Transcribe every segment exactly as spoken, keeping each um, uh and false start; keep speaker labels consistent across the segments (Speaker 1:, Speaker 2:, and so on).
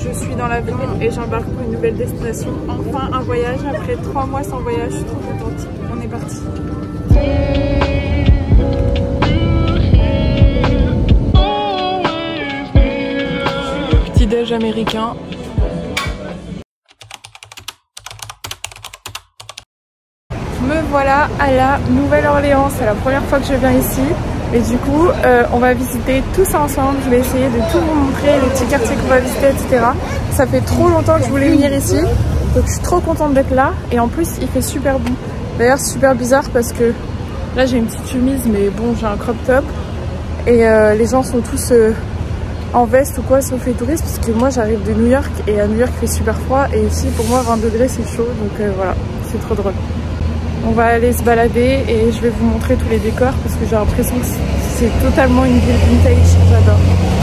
Speaker 1: je suis dans l'avion et j'embarque pour une nouvelle destination. Enfin un voyage après trois mois sans voyage, je suis trop contente. On est parti. Petit déj américain. Me voilà à la Nouvelle-Orléans, c'est la première fois que je viens ici. Et du coup, euh, on va visiter tout ça ensemble. Je vais essayer de tout vous montrer, les petits quartiers qu'on va visiter, et cetera. Ça fait trop longtemps que je voulais venir ici. Donc je suis trop contente d'être là. Et en plus, il fait super bon. D'ailleurs, c'est super bizarre parce que là, j'ai une petite chemise, mais bon, j'ai un crop top. Et euh, les gens sont tous euh, en veste ou quoi, sauf les touristes. Parce que moi, j'arrive de New York et à New York, il fait super froid. Et ici, pour moi, vingt degrés, c'est chaud. Donc euh, voilà, c'est trop drôle. On va aller se balader et je vais vous montrer tous les décors parce que j'ai l'impression que c'est totalement une ville vintage, j'adore.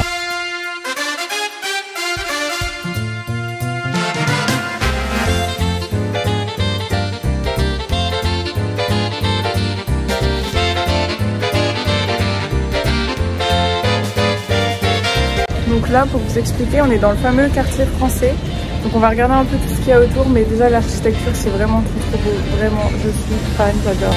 Speaker 1: Donc là, pour vous expliquer, on est dans le fameux quartier français. Donc on va regarder un peu tout ce qu'il y a autour, mais déjà l'architecture c'est vraiment trop trop beau, vraiment je suis fan, j'adore.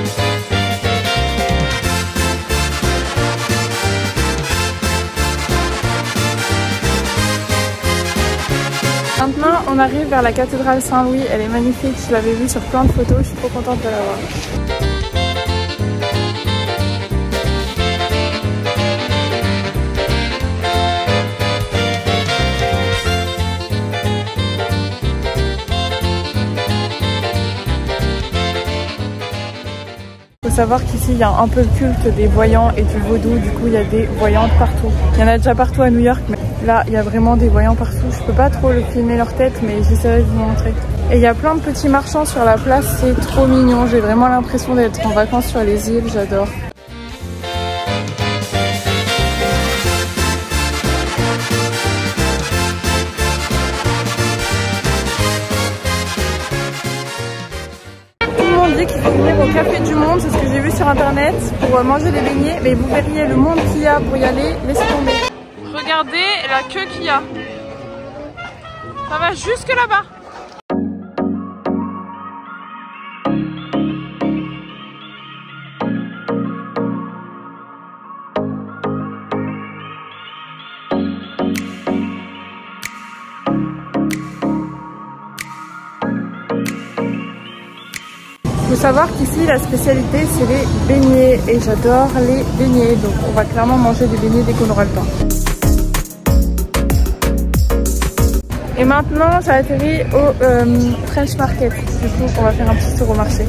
Speaker 1: Maintenant on arrive vers la cathédrale Saint-Louis, elle est magnifique, je l'avais vue sur plein de photos, je suis trop contente de la voir. Il faut savoir qu'ici il y a un peu le culte des voyants et du vaudou, du coup il y a des voyantes partout. Il y en a déjà partout à New York, mais là il y a vraiment des voyants partout. Je peux pas trop le filmer leur tête, mais j'essaierai de vous montrer. Et il y a plein de petits marchands sur la place, c'est trop mignon. J'ai vraiment l'impression d'être en vacances sur les îles, j'adore. Qu'il faut venir au Café du Monde, c'est ce que j'ai vu sur internet pour manger des beignets, mais vous verriez le monde qu'il y a pour y aller, laissez tomber. Regardez la queue qu'il y a, ça va jusque là-bas. Il faut savoir qu'ici la spécialité c'est les beignets et j'adore les beignets, donc on va clairement manger des beignets dès qu'on aura le temps. Et maintenant j'ai atterri au euh, French Market, du coup on va faire un petit tour au marché.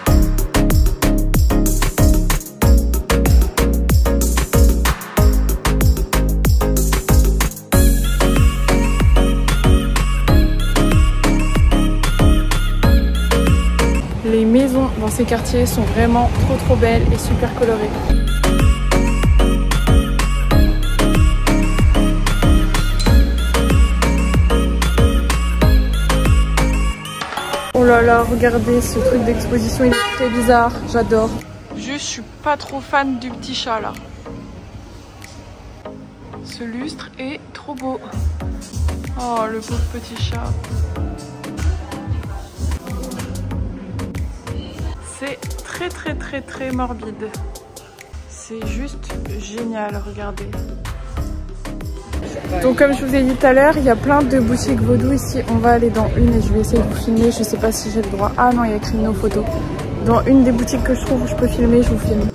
Speaker 1: Les maisons dans ces quartiers sont vraiment trop trop belles et super colorées. Oh là là, regardez ce truc d'exposition, il est très bizarre, j'adore. Juste, je suis pas trop fan du petit chat là. Ce lustre est trop beau. Oh, le pauvre petit chat. C'est très très très très morbide. C'est juste génial, regardez. Donc comme je vous ai dit tout à l'heure, il y a plein de boutiques vaudou ici. On va aller dans une et je vais essayer de vous filmer. Je sais pas si j'ai le droit. Ah non, il y a écrit nos photos. Dans une des boutiques que je trouve où je peux filmer, je vous filme.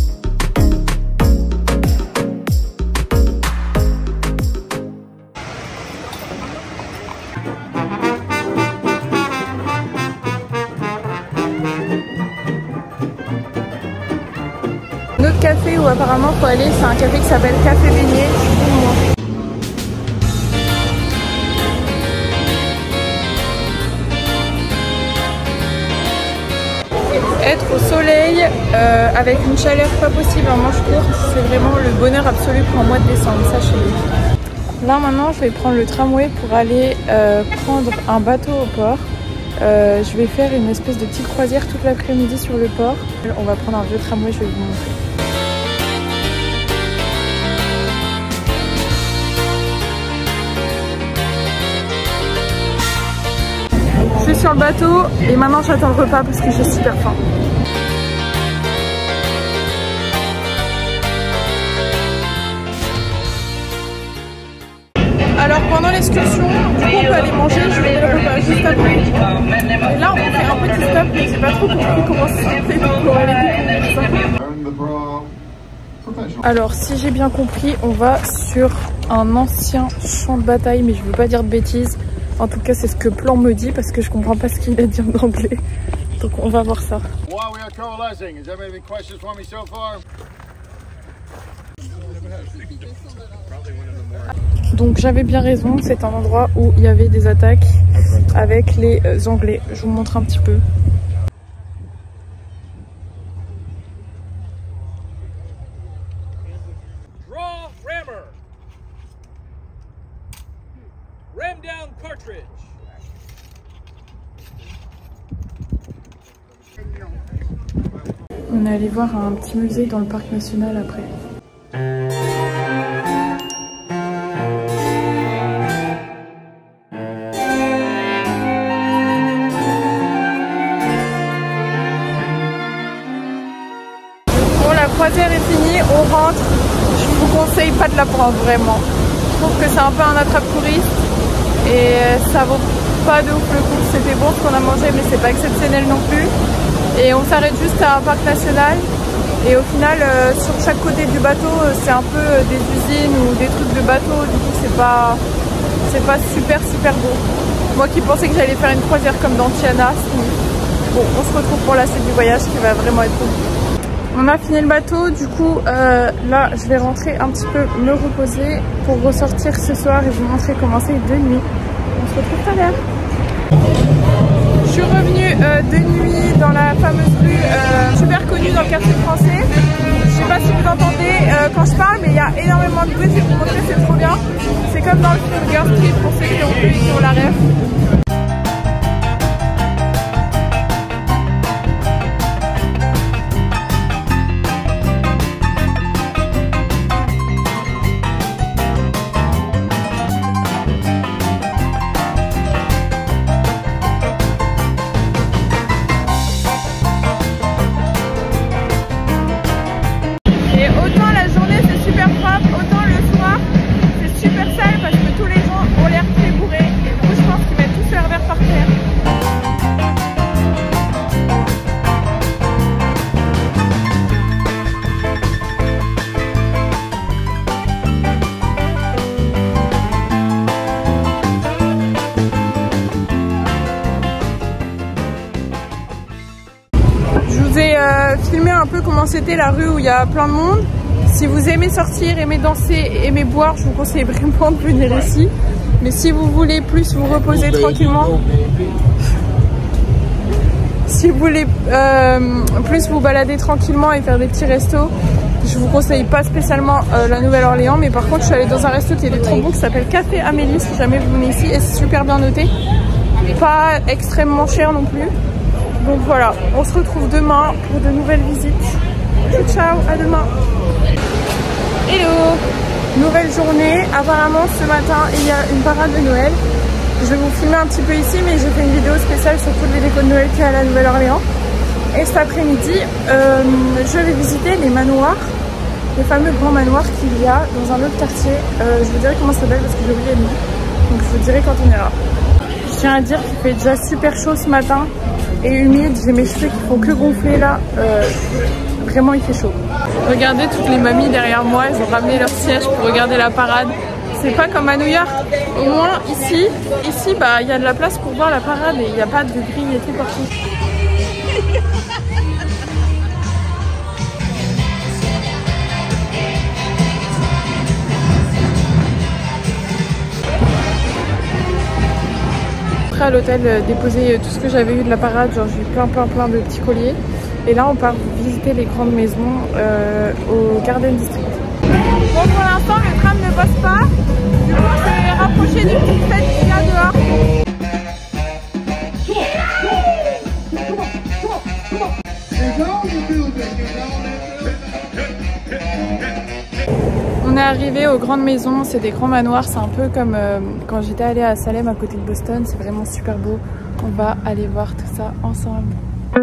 Speaker 1: Notre café où apparemment faut aller, c'est un café qui s'appelle Café Beignet. Être au soleil euh, avec une chaleur pas possible en manche courte, c'est vraiment le bonheur absolu pour un mois de décembre, sachez-le. Là maintenant je vais prendre le tramway pour aller euh, prendre un bateau au port. Euh, je vais faire une espèce de petite croisière toute l'après-midi sur le port. On va prendre un vieux tramway, je vais vous montrer. sur le bateau et maintenant j'attends le repas parce que j'ai super faim. Alors pendant l'excursion, du coup on peut aller manger, je vais le repas juste après. Et là on fait un petit stop, mais j'ai pas trop compris comment ça se fait, donc on va aller découvrir ça. Alors si j'ai bien compris, on va sur un ancien champ de bataille, mais je veux pas dire de bêtises. En tout cas c'est ce que Plan me dit parce que je comprends pas ce qu'il a dit en anglais. Donc on va voir ça. Donc j'avais bien raison, c'est un endroit où il y avait des attaques avec les euh, Anglais. Je vous montre un petit peu.
Speaker 2: Draw rammer. Ram down cartridge.
Speaker 1: On est allé voir un petit musée dans le parc national après. La croisière est finie, on rentre. Je vous conseille pas de la prendre vraiment. Je trouve que c'est un peu un attrape-touriste et ça vaut pas de ouf le coup. C'était bon ce qu'on a mangé, mais c'est pas exceptionnel non plus. Et on s'arrête juste à un parc national. Et au final, euh, sur chaque côté du bateau, c'est un peu des usines ou des trucs de bateau. Du coup, c'est pas, c'est pas super super beau. Moi qui pensais que j'allais faire une croisière comme dans Tiana. Bon, on se retrouve pour la suite du voyage qui va vraiment être cool. On a fini le bateau, du coup euh, là je vais rentrer un petit peu me reposer pour ressortir ce soir et vous montrer comment c'est de nuit. On se retrouve tout à l'heure. Je suis revenue euh, de nuit dans la fameuse rue euh, super connue dans le quartier français. Je sais pas si vous entendez euh, quand je parle, mais il y a énormément de bruit, je vais vous montrer, c'est trop bien. C'est comme dans le film Girl Street pour ceux qui ont vu sur la rêve. Filmer un peu comment c'était la rue où il y a plein de monde. Si vous aimez sortir, aimez danser, aimez boire, je vous conseille vraiment de venir ici. Mais si vous voulez plus vous reposer tranquillement, si vous voulez euh, plus vous balader tranquillement et faire des petits restos, je vous conseille pas spécialement euh, la Nouvelle-Orléans. Mais par contre je suis allée dans un resto qui est trop bon, qui s'appelle Café Amélie, si jamais vous venez ici, et c'est super bien noté, pas extrêmement cher non plus. Donc voilà, on se retrouve demain pour de nouvelles visites. Ciao, ciao, à demain. Hello, nouvelle journée. Apparemment ce matin il y a une parade de Noël. Je vais vous filmer un petit peu ici, mais j'ai fait une vidéo spéciale sur toutes les décos de Noël qu'il y a à la Nouvelle-Orléans. Et cet après-midi, euh, je vais visiter les manoirs, les fameux grands manoirs qu'il y a dans un autre quartier. Euh, je vous dirai comment ça s'appelle parce que j'ai oublié le nom. Donc je vous dirai quand on ira. Je tiens à dire qu'il fait déjà super chaud ce matin et humide. J'ai mes cheveux qui font que gonfler là. Euh, vraiment il fait chaud. Regardez toutes les mamies derrière moi, elles ont ramené leur siège pour regarder la parade. C'est pas comme à New York. Au moins ici, ici bah il y a de la place pour voir la parade et il n'y a pas de grille et tout partout. À l'hôtel euh, déposer tout ce que j'avais eu de la parade, genre j'ai eu plein plein plein de petits colliers et là on part visiter les grandes maisons euh, au Garden District. Bon, pour l'instant le tram ne passe pas, du coup je vais rapprocher d'une petite fête qu'il y a dehors. On est arrivé aux grandes maisons, c'est des grands manoirs, c'est un peu comme euh, quand j'étais allée à Salem à côté de Boston, c'est vraiment super beau. On va aller voir tout ça ensemble.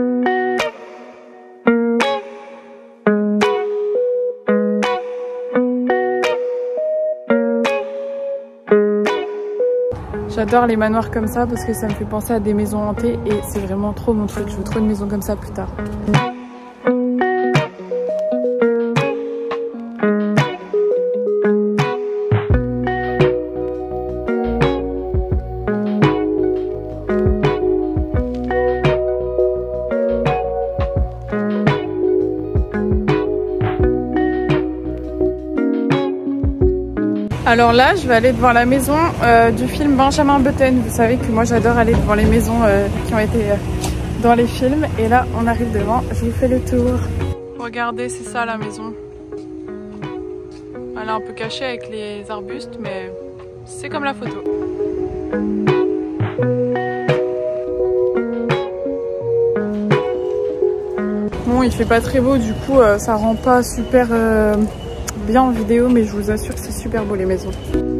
Speaker 1: J'adore les manoirs comme ça parce que ça me fait penser à des maisons hantées et c'est vraiment trop mon truc. Je veux trop une maison comme ça plus tard. Alors là, je vais aller devant la maison euh, du film Benjamin Button. Vous savez que moi j'adore aller devant les maisons euh, qui ont été euh, dans les films. Et là, on arrive devant, je vous fais le tour. Regardez, c'est ça la maison. Elle est un peu cachée avec les arbustes, mais c'est comme la photo. Bon, il fait pas très beau, du coup euh, ça rend pas super... Euh, bien en vidéo, mais je vous assure que c'est super beau les maisons.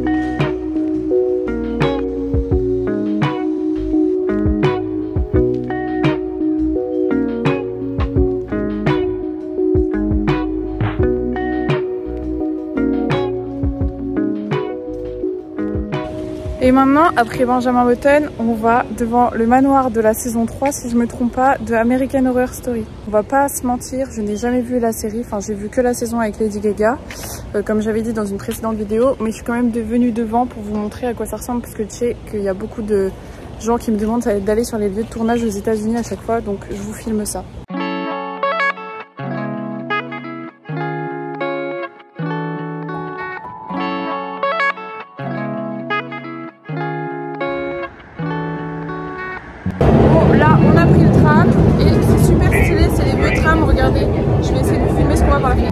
Speaker 1: Et maintenant, après Benjamin Button, on va devant le manoir de la saison trois, si je me trompe pas, de American Horror Story. On va pas se mentir, je n'ai jamais vu la série, enfin j'ai vu que la saison avec Lady Gaga, euh, comme j'avais dit dans une précédente vidéo, mais je suis quand même venue devant pour vous montrer à quoi ça ressemble, parce que je sais qu'il y a beaucoup de gens qui me demandent d'aller sur les lieux de tournage aux États-Unis à chaque fois, donc je vous filme ça. Là, on a pris le tram et c'est super stylé, c'est les vieux trams, regardez. Je vais essayer de filmer ce qu'on va par la fenêtre.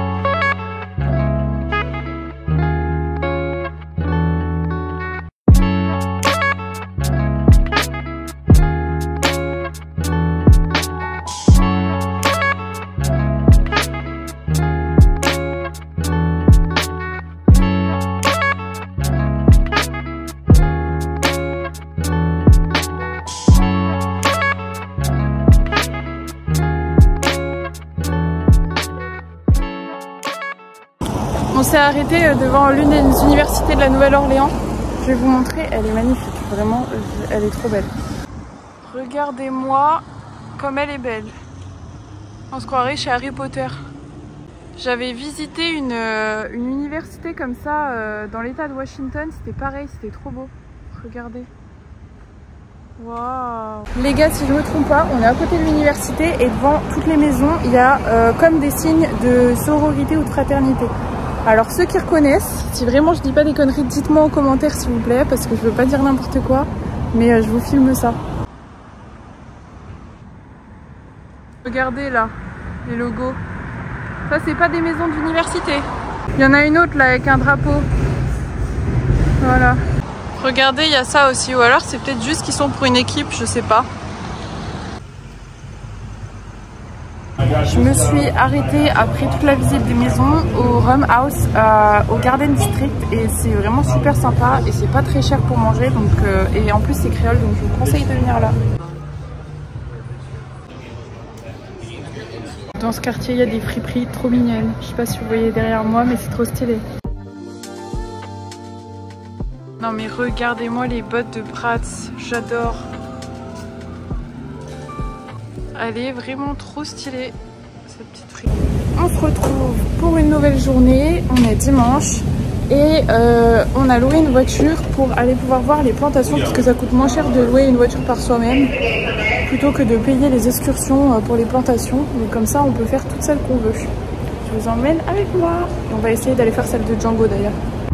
Speaker 1: On s'est arrêté devant l'une des universités de la Nouvelle-Orléans. Je vais vous montrer, elle est magnifique, vraiment, elle est trop belle. Regardez-moi comme elle est belle. On se croirait chez Harry Potter. J'avais visité une, une université comme ça dans l'état de Washington, c'était pareil, c'était trop beau. Regardez. Waouh. Les gars, si je me trompe pas, on est à côté de l'université et devant toutes les maisons, il y a euh, comme des signes de sororité ou de fraternité. Alors ceux qui reconnaissent, si vraiment je dis pas des conneries, dites-moi en commentaire s'il vous plaît, parce que je veux pas dire n'importe quoi, mais euh, je vous filme ça. Regardez là, les logos. Ça c'est pas des maisons d'université. Il y en a une autre là avec un drapeau. Voilà. Regardez, il y a ça aussi, ou alors c'est peut-être juste qu'ils sont pour une équipe, je sais pas. Je me suis arrêtée après toute la visite des maisons au Rum House, euh, au Garden District, et c'est vraiment super sympa et c'est pas très cher pour manger, donc euh, et en plus c'est créole, donc je vous conseille de venir là. Dans ce quartier il y a des friperies trop mignonnes, je sais pas si vous voyez derrière moi mais c'est trop stylé. Non mais regardez-moi les bottes de Bratz, j'adore. Elle est vraiment trop stylée, cette petite fripe. On se retrouve pour une nouvelle journée, on est dimanche et euh, on a loué une voiture pour aller pouvoir voir les plantations parce que ça coûte moins cher de louer une voiture par soi-même plutôt que de payer les excursions pour les plantations. Donc comme ça on peut faire toutes celles qu'on veut. Je vous emmène avec moi. On va essayer d'aller faire celle de Django d'ailleurs.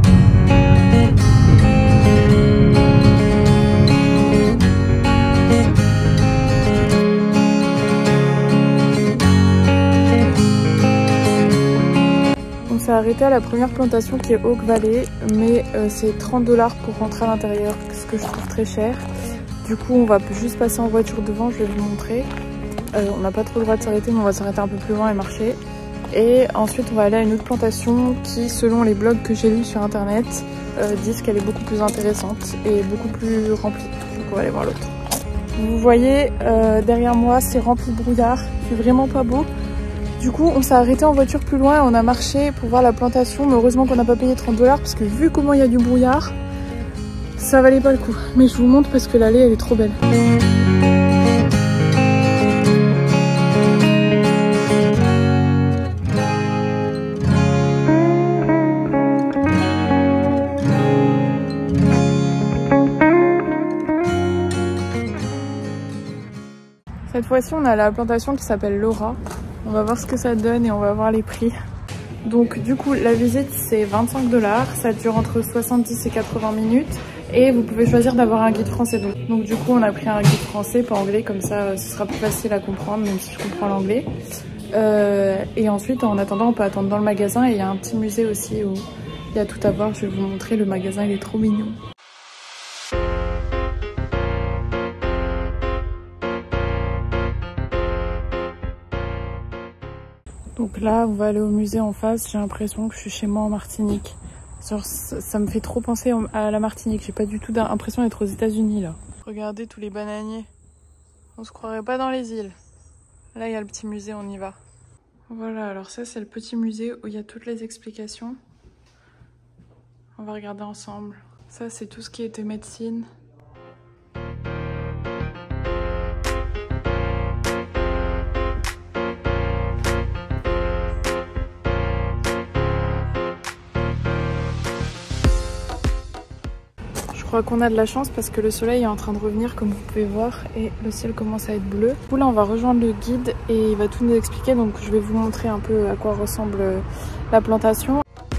Speaker 1: On s'est arrêté à la première plantation qui est Oak Valley, mais euh, c'est trente dollars pour rentrer à l'intérieur, ce que je trouve très cher. Du coup on va juste passer en voiture devant, je vais vous montrer. Euh, on n'a pas trop le droit de s'arrêter, mais on va s'arrêter un peu plus loin et marcher. Et ensuite on va aller à une autre plantation qui, selon les blogs que j'ai lus sur internet, euh, disent qu'elle est beaucoup plus intéressante et beaucoup plus remplie. Donc on va aller voir l'autre. Vous voyez, euh, derrière moi, c'est rempli de brouillard. C'est vraiment pas beau. Du coup, on s'est arrêté en voiture plus loin et on a marché pour voir la plantation. Mais heureusement qu'on n'a pas payé trente dollars parce que vu comment il y a du brouillard, ça valait pas le coup. Mais je vous montre parce que l'allée, elle est trop belle. Cette fois-ci, on a la plantation qui s'appelle Laura. On va voir ce que ça donne et on va voir les prix. Donc du coup, la visite, c'est vingt-cinq dollars. Ça dure entre soixante-dix et quatre-vingts minutes. Et vous pouvez choisir d'avoir un guide français. Donc, donc du coup, on a pris un guide français, pas anglais. Comme ça, ce sera plus facile à comprendre, même si je comprends l'anglais. Euh, et ensuite, en attendant, on peut attendre dans le magasin. Et il y a un petit musée aussi où il y a tout à voir. Je vais vous montrer. Le magasin, il est trop mignon. Donc là, on va aller au musée en face. J'ai l'impression que je suis chez moi en Martinique. Genre, ça, ça me fait trop penser à la Martinique. J'ai pas du tout l'impression d'être aux États-Unis là. Regardez tous les bananiers. On se croirait pas dans les îles. Là, il y a le petit musée, on y va. Voilà, alors ça, c'est le petit musée où il y a toutes les explications. On va regarder ensemble. Ça, c'est tout ce qui était médecine. Je crois qu'on a de la chance parce que le soleil est en train de revenir comme vous pouvez voir et le ciel commence à être bleu. Du coup là on va rejoindre le guide et il va tout nous expliquer, donc je vais vous montrer un peu à quoi ressemble la plantation.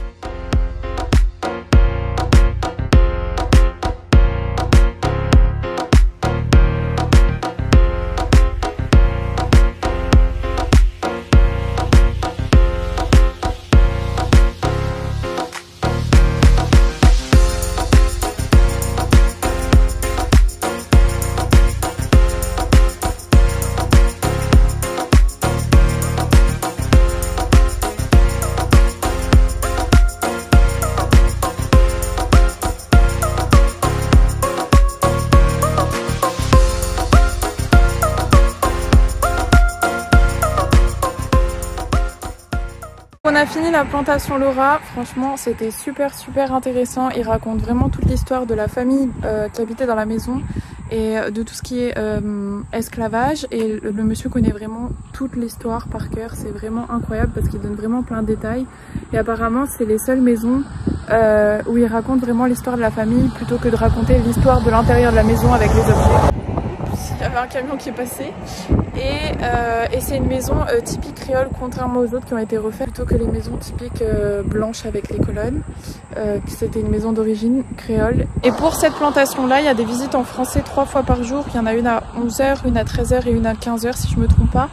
Speaker 1: On a fini la plantation Laura, franchement c'était super super intéressant. Il raconte vraiment toute l'histoire de la famille euh, qui habitait dans la maison et de tout ce qui est euh, esclavage, et le, le monsieur connaît vraiment toute l'histoire par cœur. C'est vraiment incroyable parce qu'il donne vraiment plein de détails et apparemment c'est les seules maisons euh, où il raconte vraiment l'histoire de la famille plutôt que de raconter l'histoire de l'intérieur de la maison avec les objets. Il y avait un camion qui est passé et, euh, et c'est une maison euh, typique créole, contrairement aux autres qui ont été refaites, plutôt que les maisons typiques euh, blanches avec les colonnes. Euh, c'était une maison d'origine créole. Et pour cette plantation là, il y a des visites en français trois fois par jour. Il y en a une à onze heures, une à treize heures et une à quinze heures si je me trompe pas.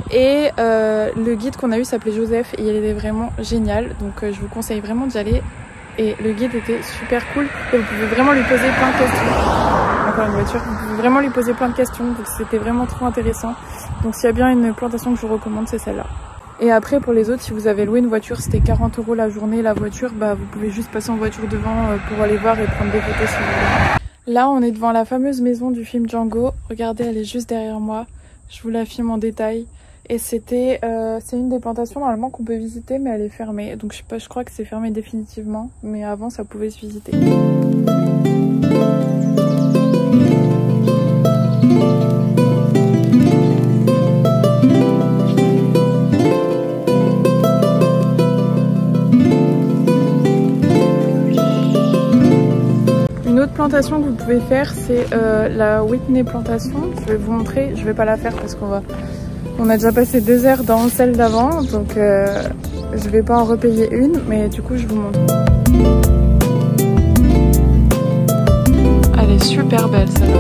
Speaker 1: Et euh, le guide qu'on a eu s'appelait Joseph et il était vraiment génial, donc euh, je vous conseille vraiment d'y aller. Et le guide était super cool et vous pouvez vraiment lui poser plein de questions. Encore une voiture, vous pouvez vraiment lui poser plein de questions, donc c'était vraiment trop intéressant. Donc s'il y a bien une plantation que je vous recommande, c'est celle-là. Et après pour les autres, si vous avez loué une voiture, c'était quarante euros la journée. La voiture, bah vous pouvez juste passer en voiture devant pour aller voir et prendre des photos si vous voulez. Là on est devant la fameuse maison du film Django. Regardez, elle est juste derrière moi. Je vous la filme en détail. Et c'était, euh, c'est une des plantations normalement qu'on peut visiter, mais elle est fermée. Donc je sais pas, je crois que c'est fermé définitivement, mais avant ça pouvait se visiter. Une autre plantation que vous pouvez faire, c'est euh, la Whitney plantation. Je vais vous montrer, je vais pas la faire parce qu'on va... On a déjà passé deux heures dans celle d'avant, donc euh, je vais pas en repayer une, mais du coup je vous montre. Elle est super belle celle-là.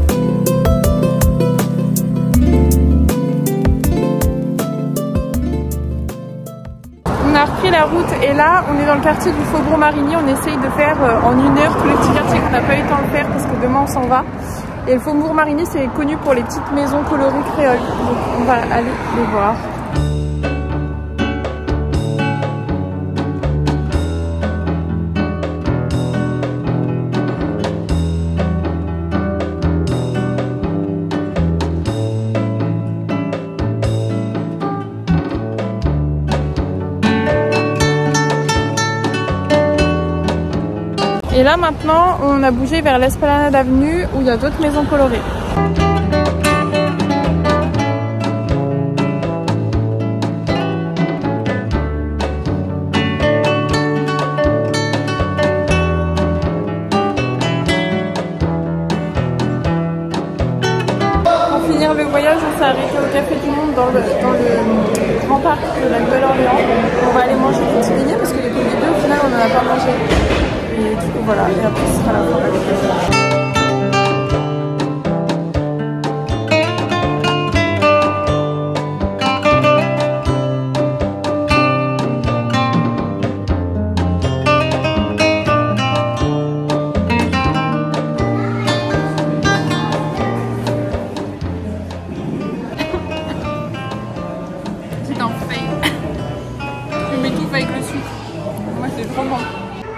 Speaker 1: On a repris la route et là on est dans le quartier du Faubourg Marigny. On essaye de faire en une heure tous les petits quartiers qu'on n'a pas eu le temps de faire parce que demain on s'en va. Et le Faubourg Marigny, c'est connu pour les petites maisons colorées créoles. Donc on va aller les voir. là maintenant on a bougé vers l'Esplanade Avenue où il y a d'autres maisons colorées. Pour finir le voyage, on s'est arrêté au Café du Monde dans le, dans le grand parc de la Nouvelle-Orléans. On va aller manger des petits beignets parce que les premiers deux au final on n'en a pas mangé. Et du coup voilà, et après ce sera la fin avec le je m'étouffe avec le sucre. Moi c'est trop bon.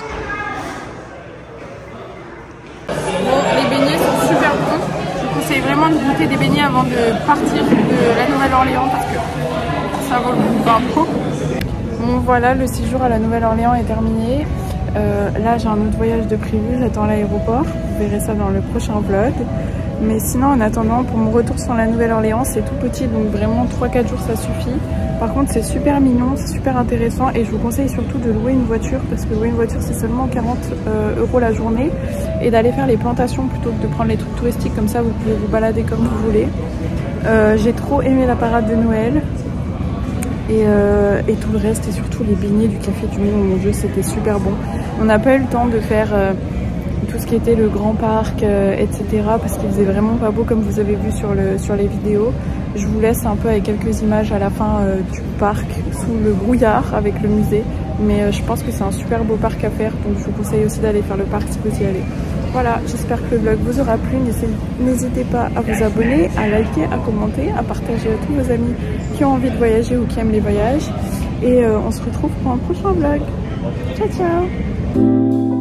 Speaker 1: Bon, les beignets sont super bons. Je vous conseille vraiment de goûter des beignets avant de partir de la Nouvelle-Orléans parce que ça vaut le coup d'un coup. Bon voilà, le séjour à la Nouvelle-Orléans est terminé. Euh, là j'ai un autre voyage de prévu, j'attends à l'aéroport. Vous verrez ça dans le prochain vlog. Mais sinon en attendant, pour mon retour sur la Nouvelle-Orléans, c'est tout petit, donc vraiment trois quatre jours ça suffit. Par contre c'est super mignon, c'est super intéressant et je vous conseille surtout de louer une voiture parce que louer une voiture c'est seulement quarante euros la journée et d'aller faire les plantations plutôt que de prendre les trucs touristiques, comme ça vous pouvez vous balader comme vous voulez. Euh, j'ai trop aimé la parade de Noël et, euh, et tout le reste et surtout les beignets du Café du Monde, mon Dieu c'était super bon. On n'a pas eu le temps de faire euh, tout ce qui était le grand parc, euh, et cetera parce qu'il faisait vraiment pas beau comme vous avez vu sur, le, sur les vidéos. Je vous laisse un peu avec quelques images à la fin euh, du parc sous le brouillard avec le musée. Mais euh, je pense que c'est un super beau parc à faire, donc je vous conseille aussi d'aller faire le parc si vous y allez. Voilà, j'espère que le vlog vous aura plu. N'hésitez pas à vous abonner, à liker, à commenter, à partager à tous vos amis qui ont envie de voyager ou qui aiment les voyages. Et euh, on se retrouve pour un prochain vlog. Ciao ciao.